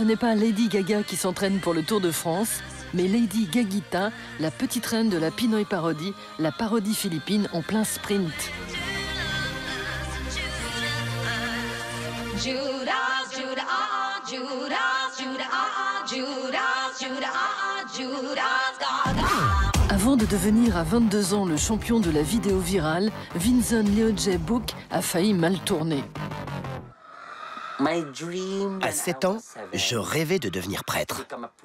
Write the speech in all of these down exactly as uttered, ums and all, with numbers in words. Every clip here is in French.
ce n'est pas Lady Gaga qui s'entraîne pour le Tour de France, mais Lady Gagita, la petite reine de la Pinoy parodie, la parodie philippine en plein sprint. Judas, Judas, ah, Judas, Judas, ah, Judas, Judas, ah, Judas, Gaga. Avant de devenir à vingt-deux ans le champion de la vidéo virale, Vinson Leoje Book a failli mal tourner. À sept ans, je rêvais de devenir prêtre.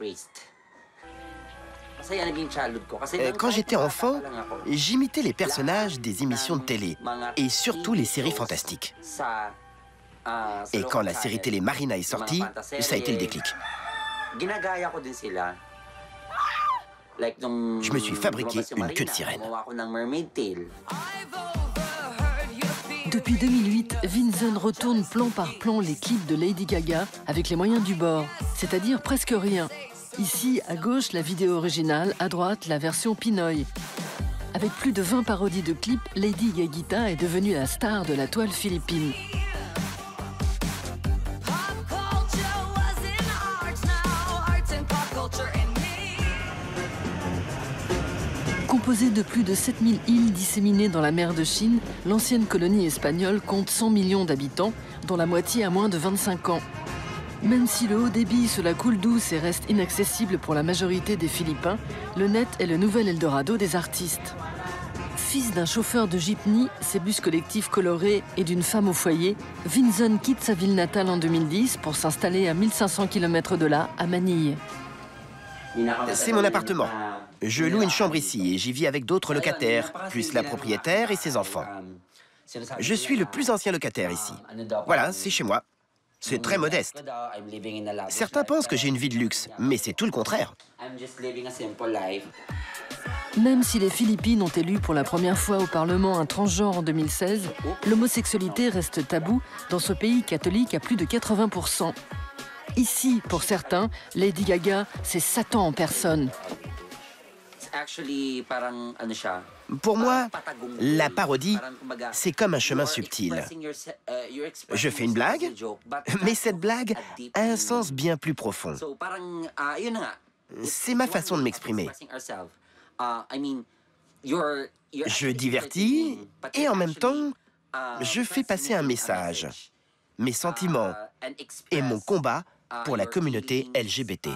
Quand j'étais enfant, j'imitais les personnages des émissions de télé et surtout les séries fantastiques. Et quand la série télé Marina est sortie, ça a été le déclic. Je me suis fabriqué une queue de sirène. Depuis deux mille huit, Vinson retourne plan par plan les clips de Lady Gaga avec les moyens du bord, c'est-à-dire presque rien. Ici, à gauche, la vidéo originale, à droite, la version Pinoy. Avec plus de vingt parodies de clips, Lady Gagita est devenue la star de la toile philippine. Composée de plus de sept mille îles disséminées dans la mer de Chine, l'ancienne colonie espagnole compte cent millions d'habitants, dont la moitié a moins de vingt-cinq ans. Même si le haut débit sous la coule douce et reste inaccessible pour la majorité des Philippins, le net est le nouvel Eldorado des artistes. Fils d'un chauffeur de jeepney, ses bus collectifs colorés et d'une femme au foyer, Vinson quitte sa ville natale en deux mille dix pour s'installer à mille cinq cents kilomètres de là, à Manille. C'est mon appartement. Je loue une chambre ici et j'y vis avec d'autres locataires, plus la propriétaire et ses enfants. Je suis le plus ancien locataire ici. Voilà, c'est chez moi. C'est très modeste. Certains pensent que j'ai une vie de luxe, mais c'est tout le contraire. Même si les Philippines ont élu pour la première fois au Parlement un transgenre en deux mille seize, l'homosexualité reste tabou dans ce pays catholique à plus de quatre-vingts pour cent. Ici, pour certains, Lady Gaga, c'est Satan en personne. Pour moi, la parodie, c'est comme un chemin subtil. Je fais une blague, mais cette blague a un sens bien plus profond. C'est ma façon de m'exprimer. Je divertis et en même temps, je fais passer un message, mes sentiments et mon combat pour la communauté L G B T.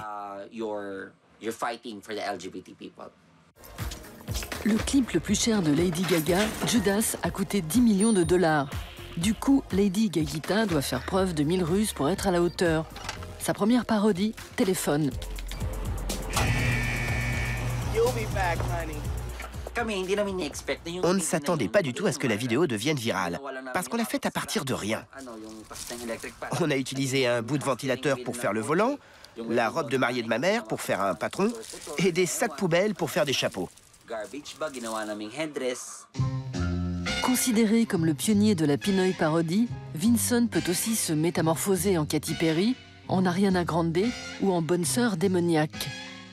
Le clip le plus cher de Lady Gaga, Judas, a coûté dix millions de dollars. Du coup, Lady Gagita doit faire preuve de mille ruses pour être à la hauteur. Sa première parodie, Téléphone. On ne s'attendait pas du tout à ce que la vidéo devienne virale, parce qu'on l'a faite à partir de rien. On a utilisé un bout de ventilateur pour faire le volant, la robe de mariée de ma mère pour faire un patron, et des sacs poubelles pour faire des chapeaux. Considéré comme le pionnier de la Pinoy parodie, Vinson peut aussi se métamorphoser en Katy Perry, en Ariana Grande ou en bonne sœur démoniaque.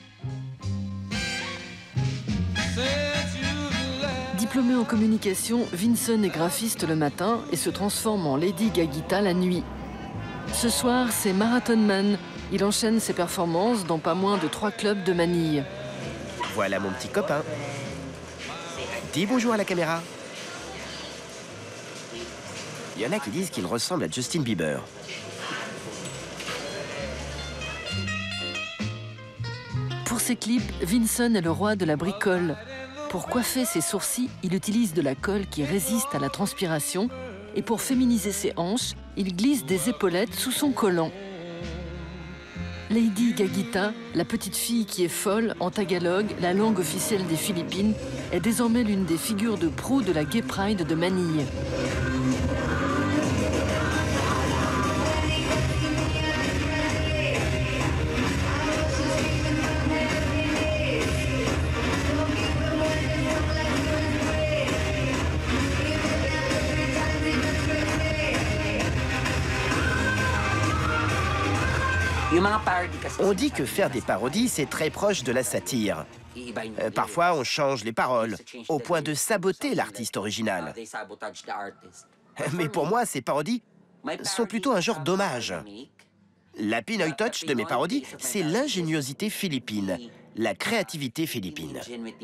Diplômé en communication, Vinson est graphiste le matin et se transforme en Lady Gagita la nuit. Ce soir, c'est Marathon Man. Il enchaîne ses performances dans pas moins de trois clubs de Manille. Voilà mon petit copain. Dis bonjour à la caméra. Il y en a qui disent qu'il ressemble à Justin Bieber. Pour ses clips, Vinson est le roi de la bricole. Pour coiffer ses sourcils, il utilise de la colle qui résiste à la transpiration. Et pour féminiser ses hanches, il glisse des épaulettes sous son collant. Lady Gagita, la petite fille qui est folle en tagalog, la langue officielle des Philippines, est désormais l'une des figures de proue de la Gay Pride de Manille. On dit que faire des parodies, c'est très proche de la satire. Euh, parfois, on change les paroles, au point de saboter l'artiste original. Mais pour moi, ces parodies sont plutôt un genre d'hommage. La Pinoy Touch de mes parodies, c'est l'ingéniosité philippine, la créativité philippine.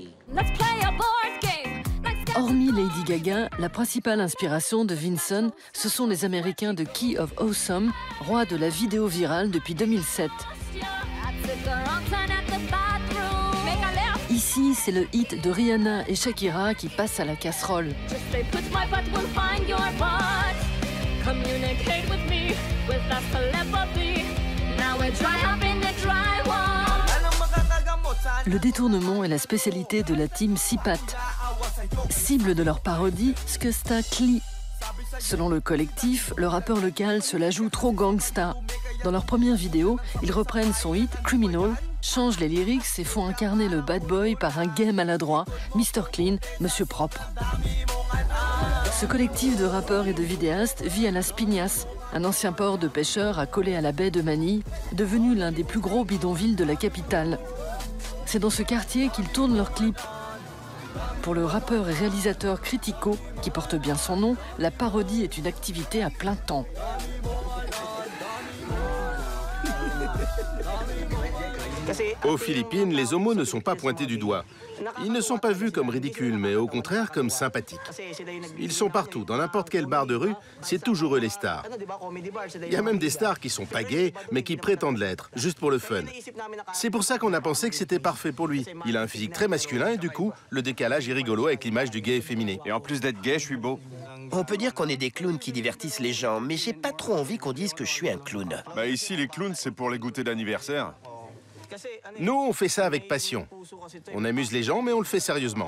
Hormis Lady Gaga, la principale inspiration de Vinson, ce sont les Américains de Key of Awesome, roi de la vidéo virale depuis deux mille sept. Ici, c'est le hit de Rihanna et Shakira qui passe à la casserole. Le détournement est la spécialité de la team Sipat. Cible de leur parodie, Skusta Clee. Selon le collectif, le rappeur local se la joue trop gangsta. Dans leur première vidéo, ils reprennent son hit Criminal, changent les lyrics et font incarner le bad boy par un gay maladroit, mister Clean, Monsieur Propre. Ce collectif de rappeurs et de vidéastes vit à Las Piñas, un ancien port de pêcheurs accolé à la baie de Manille, devenu l'un des plus gros bidonvilles de la capitale. C'est dans ce quartier qu'ils tournent leurs clips. Pour le rappeur et réalisateur Critico, qui porte bien son nom, la parodie est une activité à plein temps. Aux Philippines, les homos ne sont pas pointés du doigt. Ils ne sont pas vus comme ridicules, mais au contraire comme sympathiques. Ils sont partout, dans n'importe quel bar de rue, c'est toujours eux les stars. Il y a même des stars qui sont pas gays, mais qui prétendent l'être, juste pour le fun. C'est pour ça qu'on a pensé que c'était parfait pour lui. Il a un physique très masculin et du coup, le décalage est rigolo avec l'image du gay efféminé. Et en plus d'être gay, je suis beau. On peut dire qu'on est des clowns qui divertissent les gens, mais j'ai pas trop envie qu'on dise que je suis un clown. Bah ici, les clowns, c'est pour les goûters d'anniversaire. Nous, on fait ça avec passion. On amuse les gens, mais on le fait sérieusement.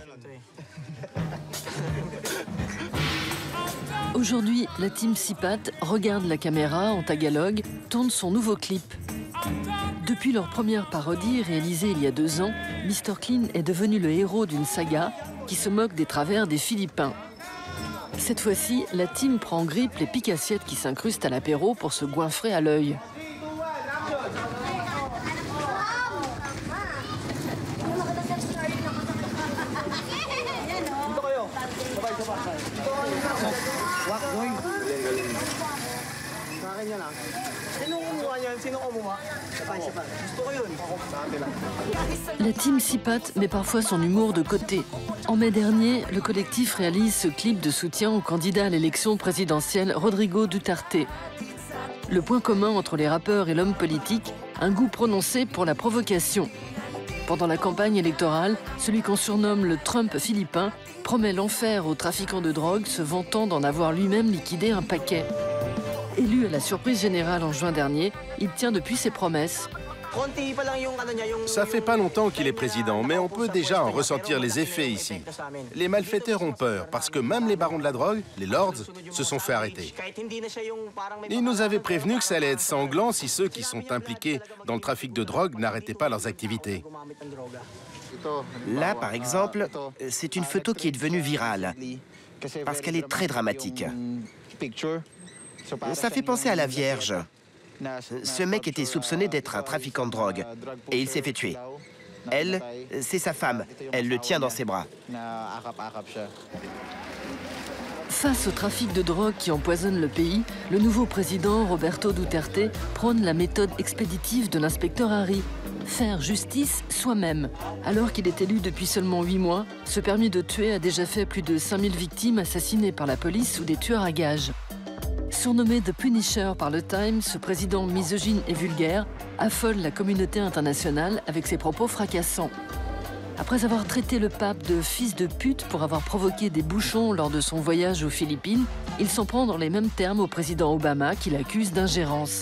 Aujourd'hui, la team Sipat regarde la caméra en tagalog, tourne son nouveau clip. Depuis leur première parodie réalisée il y a deux ans, mister Clean est devenu le héros d'une saga qui se moque des travers des Philippins. Cette fois-ci, la team prend en grippe les piques-assiettes qui s'incrustent à l'apéro pour se goinfrer à l'œil. La team Sipat met parfois son humour de côté. En mai dernier, le collectif réalise ce clip de soutien au candidat à l'élection présidentielle Rodrigo Duterte. Le point commun entre les rappeurs et l'homme politique, un goût prononcé pour la provocation. Pendant la campagne électorale, celui qu'on surnomme le Trump philippin promet l'enfer aux trafiquants de drogue, se vantant d'en avoir lui-même liquidé un paquet. Élu à la surprise générale en juin dernier, il tient depuis ses promesses. Ça fait pas longtemps qu'il est président, mais on peut déjà en ressentir les effets ici. Les malfaiteurs ont peur, parce que même les barons de la drogue, les lords, se sont fait arrêter. Ils nous avaient prévenu que ça allait être sanglant si ceux qui sont impliqués dans le trafic de drogue n'arrêtaient pas leurs activités. Là, par exemple, c'est une photo qui est devenue virale, parce qu'elle est très dramatique. Ça fait penser à la Vierge. Ce mec était soupçonné d'être un trafiquant de drogue, et il s'est fait tuer. Elle, c'est sa femme. Elle le tient dans ses bras. Face au trafic de drogue qui empoisonne le pays, le nouveau président Roberto Duterte prône la méthode expéditive de l'inspecteur Harry. Faire justice soi-même. Alors qu'il est élu depuis seulement huit mois, ce permis de tuer a déjà fait plus de cinq mille victimes assassinées par la police ou des tueurs à gages. Surnommé The Punisher par le Time, ce président misogyne et vulgaire affole la communauté internationale avec ses propos fracassants. Après avoir traité le pape de fils de pute pour avoir provoqué des bouchons lors de son voyage aux Philippines, il s'en prend dans les mêmes termes au président Obama qu'il accuse d'ingérence.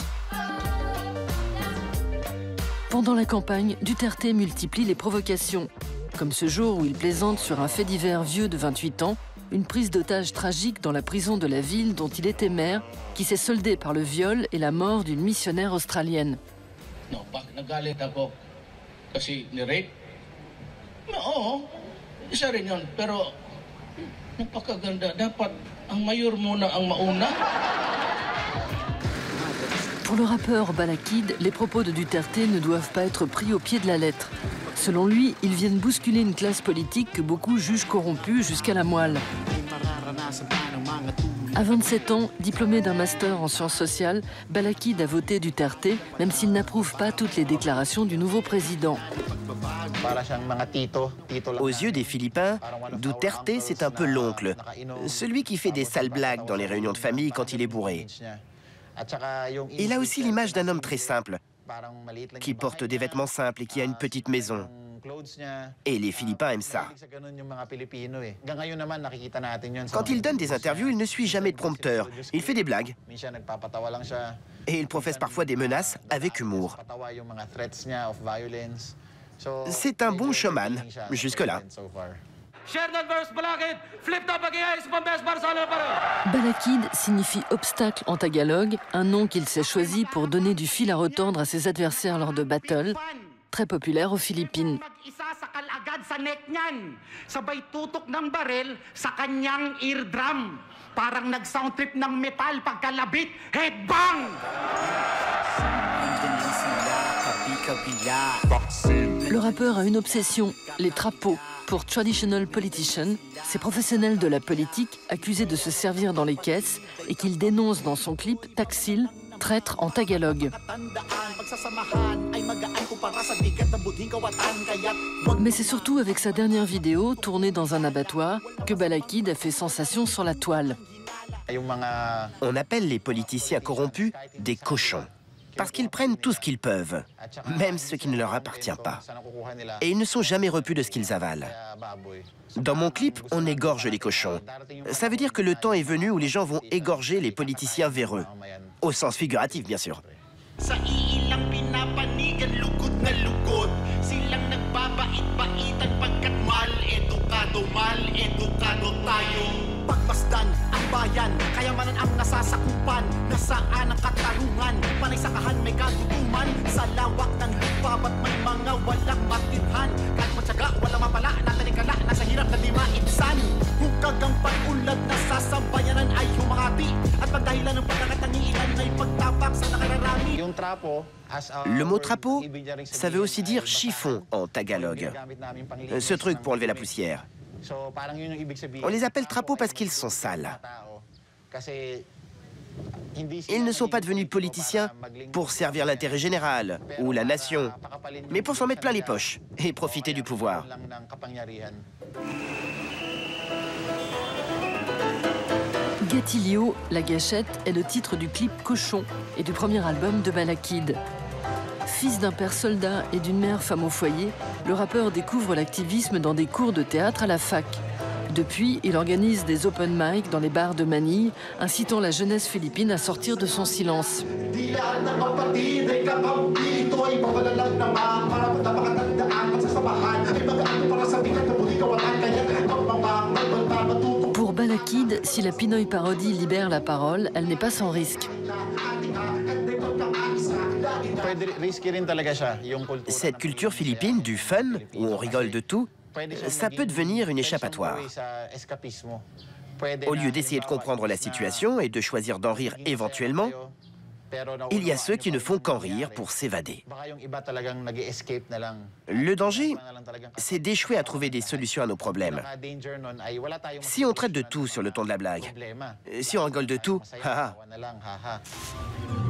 Pendant la campagne, Duterte multiplie les provocations, comme ce jour où il plaisante sur un fait divers vieux de vingt-huit ans, une prise d'otage tragique dans la prison de la ville dont il était maire, qui s'est soldée par le viol et la mort d'une missionnaire australienne. No, pag nagalit ako kasi ni-rape, no, isa rin yun. Pero napakaganda. Dapat ang mayor muna ang mauna. Pour le rappeur Balakid, les propos de Duterte ne doivent pas être pris au pied de la lettre. Selon lui, ils viennent bousculer une classe politique que beaucoup jugent corrompue jusqu'à la moelle. À vingt-sept ans, diplômé d'un master en sciences sociales, Balakid a voté Duterte, même s'il n'approuve pas toutes les déclarations du nouveau président. Aux yeux des Philippins, Duterte, c'est un peu l'oncle. Celui qui fait des sales blagues dans les réunions de famille quand il est bourré. Il a aussi l'image d'un homme très simple, qui porte des vêtements simples et qui a une petite maison. Et les Philippins aiment ça. Quand il donne des interviews, il ne suit jamais de prompteur. Il fait des blagues. Et il professe parfois des menaces avec humour. C'est un bon showman, jusque-là. Balakid signifie obstacle en tagalog, un nom qu'il s'est choisi pour donner du fil à retordre à ses adversaires lors de battles, très populaire aux Philippines. Le rappeur a une obsession, les trapeaux. Pour Traditional Politician, ces professionnels de la politique accusés de se servir dans les caisses et qu'il dénonce dans son clip Taksil, traître en tagalog. Mais c'est surtout avec sa dernière vidéo, tournée dans un abattoir, que Balakid a fait sensation sur la toile. On appelle les politiciens corrompus des cochons, parce qu'ils prennent tout ce qu'ils peuvent, même ce qui ne leur appartient pas. Et ils ne sont jamais repus de ce qu'ils avalent. Dans mon clip, on égorge les cochons. Ça veut dire que le temps est venu où les gens vont égorger les politiciens véreux. Au sens figuratif, bien sûr. Pagmasdan ang bayan, kayamanan ang nasasakupan. Nasaan ang katarungan, panay sakahan may kagutuman. Sa lawak ng lupa, ba't may mga walang matirhan? Kahit matyaga, walang mapala, natalikala, nasa hirap na di maibsan. Hukag ang pag-ulad na sasambayanan ay humahati. At pagdahilan ng pagkakatangian ay pagtapak sa nakararami. Le mot trapeau, ça veut aussi dire chiffon en tagalog. Ce truc pour enlever la poussière. On les appelle trapeaux parce qu'ils sont sales. Ils ne sont pas devenus politiciens pour servir l'intérêt général ou la nation, mais pour s'en mettre plein les poches et profiter du pouvoir. Gatilio, la gâchette, est le titre du clip Cochon et du premier album de Balakid. Fils d'un père soldat et d'une mère femme au foyer, le rappeur découvre l'activisme dans des cours de théâtre à la fac. Depuis, il organise des open mic dans les bars de Manille, incitant la jeunesse philippine à sortir de son silence. Pour Balakid, si la Pinoy parodie libère la parole, elle n'est pas sans risque. Cette culture philippine du fun, où on rigole de tout, ça peut devenir une échappatoire. Au lieu d'essayer de comprendre la situation et de choisir d'en rire éventuellement, il y a ceux qui ne font qu'en rire pour s'évader. Le danger, c'est d'échouer à trouver des solutions à nos problèmes. Si on traite de tout sur le ton de la blague, si on rigole de tout, haha.